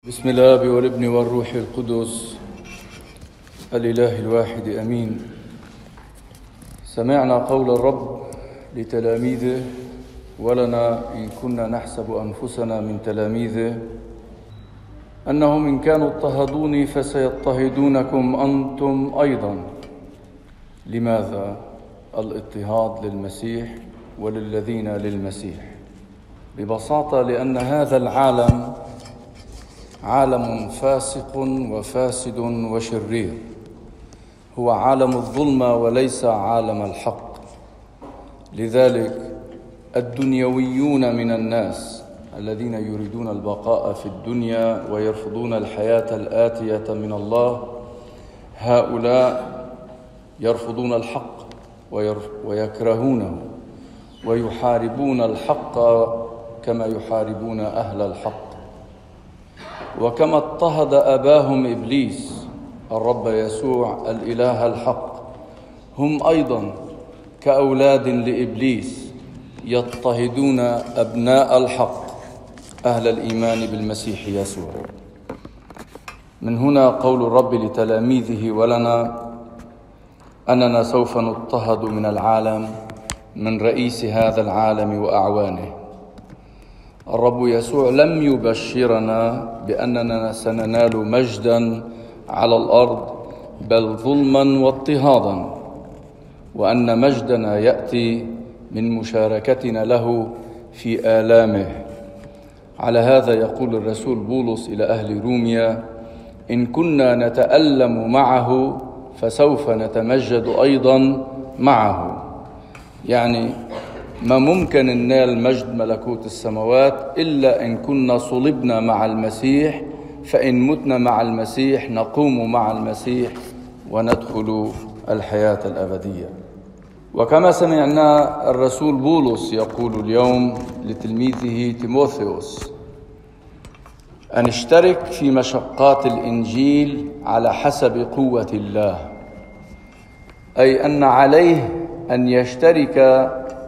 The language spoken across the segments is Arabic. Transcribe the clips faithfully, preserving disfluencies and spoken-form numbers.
بسم الآب والابن والروح القدس الإله الواحد أمين. سمعنا قول الرب لتلاميذه ولنا إن كنا نحسب أنفسنا من تلاميذه أنهم إن كانوا اضطهدوني فسيضطهدونكم أنتم أيضا. لماذا الاضطهاد للمسيح وللذين للمسيح؟ ببساطة لأن هذا العالم عالم فاسق وفاسد وشرير، هو عالم الظلمة وليس عالم الحق. لذلك الدنيويون من الناس الذين يريدون البقاء في الدنيا ويرفضون الحياة الآتية من الله، هؤلاء يرفضون الحق ويكرهونه ويحاربون الحق كما يحاربون أهل الحق. وكما اضطهد أباهم إبليس الرب يسوع الإله الحق، هم أيضا كأولاد لإبليس يضطهدون أبناء الحق أهل الإيمان بالمسيح يسوع. من هنا قول الرب لتلاميذه ولنا أننا سوف نضطهد من العالم، من رئيس هذا العالم وأعوانه. الرب يسوع لم يبشرنا بأننا سننال مجدا على الأرض، بل ظلما واضطهادا، وأن مجدنا يأتي من مشاركتنا له في آلامه. على هذا يقول الرسول بولس إلى أهل روميا: إن كنا نتألم معه فسوف نتمجد أيضا معه. يعني ما ممكن ننال مجد ملكوت السماوات إلا إن كنا صلبنا مع المسيح، فإن متنا مع المسيح نقوم مع المسيح وندخل الحياة الأبدية. وكما سمعنا الرسول بولس يقول اليوم لتلميذه تيموثاوس أن اشترك في مشقات الإنجيل على حسب قوة الله، أي أن عليه أن يشترك.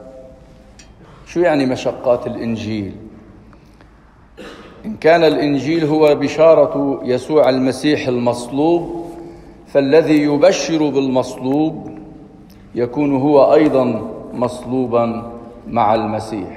شو يعني مشقات الإنجيل؟ إن كان الإنجيل هو بشارة يسوع المسيح المصلوب، فالذي يبشر بالمصلوب يكون هو أيضا مصلوبا مع المسيح.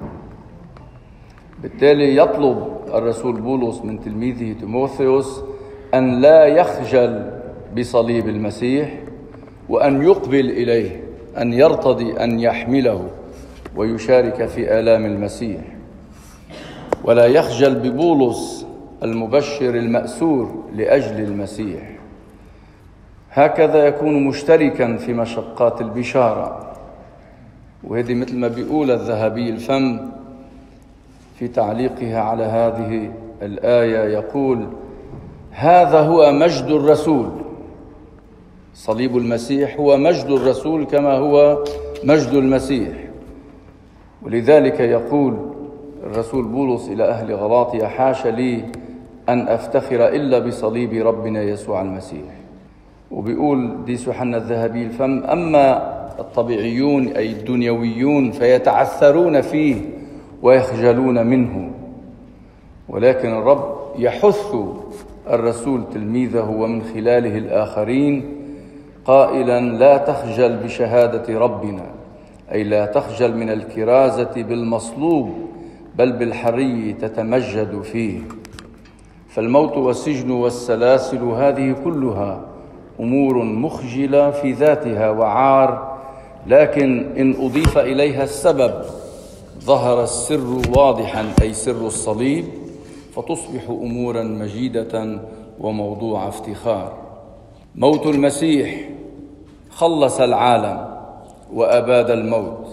بالتالي يطلب الرسول بولس من تلميذه تيموثاوس أن لا يخجل بصليب المسيح، وأن يقبل إليه، أن يرتضي أن يحمله ويشارك في آلام المسيح، ولا يخجل ببولس المبشر المأسور لأجل المسيح. هكذا يكون مشتركا في مشقات البشارة. وهذه مثل ما بيقول الذهبي الفم في تعليقها على هذه الآية، يقول: هذا هو مجد الرسول. صليب المسيح هو مجد الرسول كما هو مجد المسيح. ولذلك يقول الرسول بولس إلى أهل غلاطيا: حاش لي أن أفتخر إلا بصليب ربنا يسوع المسيح. وبيقول ديس يوحنا الذهبي الفم: أما الطبيعيون أي الدنيويون فيتعثرون فيه ويخجلون منه، ولكن الرب يحث الرسول تلميذه ومن خلاله الآخرين قائلا: لا تخجل بشهادة ربنا، أي لا تخجل من الكرازة بالمصلوب، بل بالحري تتمجد فيه. فالموت والسجن والسلاسل هذه كلها أمور مخجلة في ذاتها وعار، لكن إن أضيف إليها السبب ظهر السر واضحا، أي سر الصليب، فتصبح أمورا مجيدة وموضوع افتخار. موت المسيح خلص العالم وأباد الموت،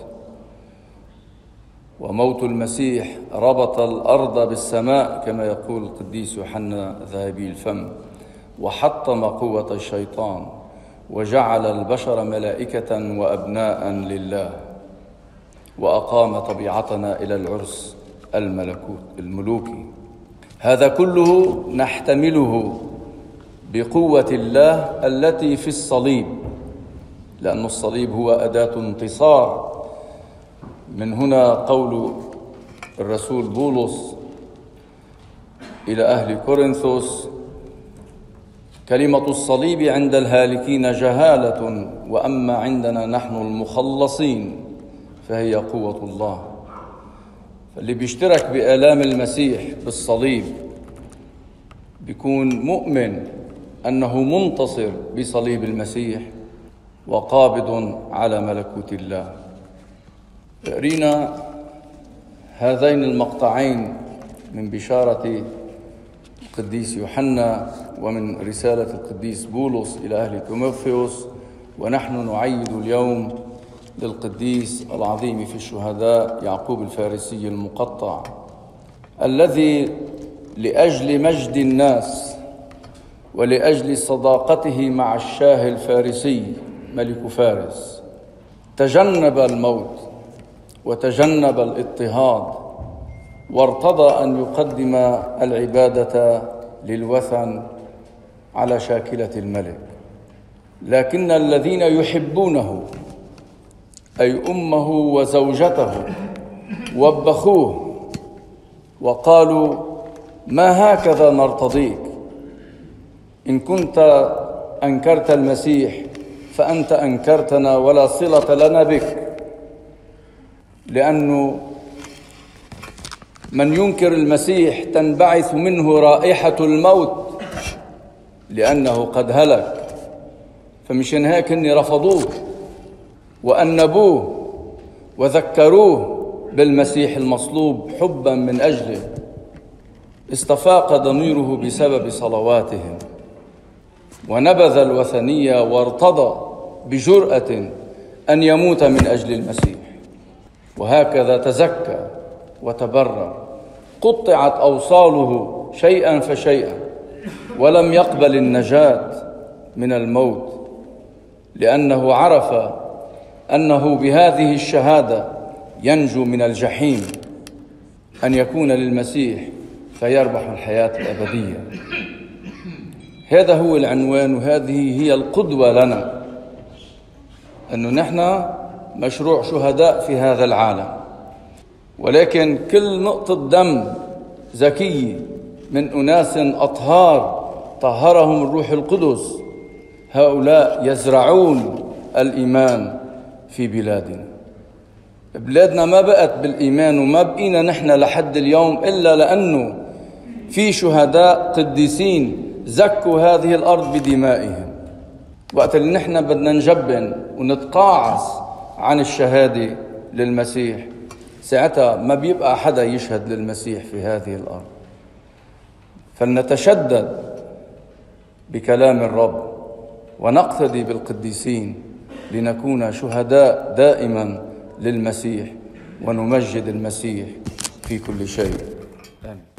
وموت المسيح ربط الأرض بالسماء كما يقول القديس يوحنا ذهبي الفم، وحطم قوة الشيطان، وجعل البشر ملائكة وأبناء لله، وأقام طبيعتنا إلى العرس الملكوت الملوكي. هذا كله نحتمله بقوة الله التي في الصليب، لأن الصليب هو أداة انتصار. من هنا قول الرسول بولس إلى أهل كورنثوس: كلمة الصليب عند الهالكين جهالة، وأما عندنا نحن المخلصين فهي قوة الله. فاللي بيشترك بآلام المسيح بالصليب بيكون مؤمن أنه منتصر بصليب المسيح وقابض على ملكوت الله. قرينا هذين المقطعين من بشارة القديس يوحنا ومن رسالة القديس بولس إلى أهل تيموثاوس، ونحن نعيد اليوم للقديس العظيم في الشهداء يعقوب الفارسي المقطع، الذي لأجل مجد الناس ولأجل صداقته مع الشاه الفارسي ملك فارس تجنب الموت وتجنب الاضطهاد، وارتضى أن يقدم العبادة للوثن على شاكلة الملك. لكن الذين يحبونه أي أمه وزوجته وبخوه وقالوا: ما هكذا نرتضيك؟ إن كنت أنكرت المسيح فأنت أنكرتنا ولا صلة لنا بك، لأنه من ينكر المسيح تنبعث منه رائحة الموت لأنه قد هلك. فمشان هيك إني رفضوه وأنبوه وذكروه بالمسيح المصلوب حبا من أجله، استفاق ضميره بسبب صلواتهم ونبذ الوثنية وارتضى بجرأة أن يموت من أجل المسيح. وهكذا تزكى وتبرر، قطعت أوصاله شيئا فشيئا، ولم يقبل النجاة من الموت، لأنه عرف أنه بهذه الشهادة ينجو من الجحيم، أن يكون للمسيح فيربح الحياة الأبدية. هذا هو العنوان، وهذه هي القدوة لنا، أنه نحن مشروع شهداء في هذا العالم، ولكن كل نقطة دم زكية من أناس أطهار طهرهم الروح القدس، هؤلاء يزرعون الإيمان في بلادنا. بلادنا ما بقت بالإيمان، وما بقينا نحن لحد اليوم إلا لأنه في شهداء قديسين زكوا هذه الأرض بدمائهم. وقت اللي نحن بدنا نجبن ونتقاعس عن الشهادة للمسيح، ساعتها ما بيبقى حدا يشهد للمسيح في هذه الأرض. فلنتشدد بكلام الرب ونقتدي بالقديسين لنكون شهداء دائما للمسيح ونمجد المسيح في كل شيء. آمين.